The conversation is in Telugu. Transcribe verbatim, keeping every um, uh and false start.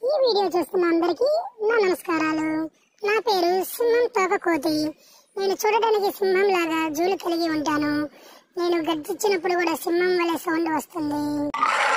ఈ వీడియో చూస్తున్న అందరికీ నా నమస్కారాలు. నా పేరు సింహం తోక కోతి. నేను చూడడానికి సింహం లాగా జూలు కలిగి ఉంటాను. నేను గర్జించినప్పుడు కూడా సింహం వలె సౌండ్ వస్తుంది.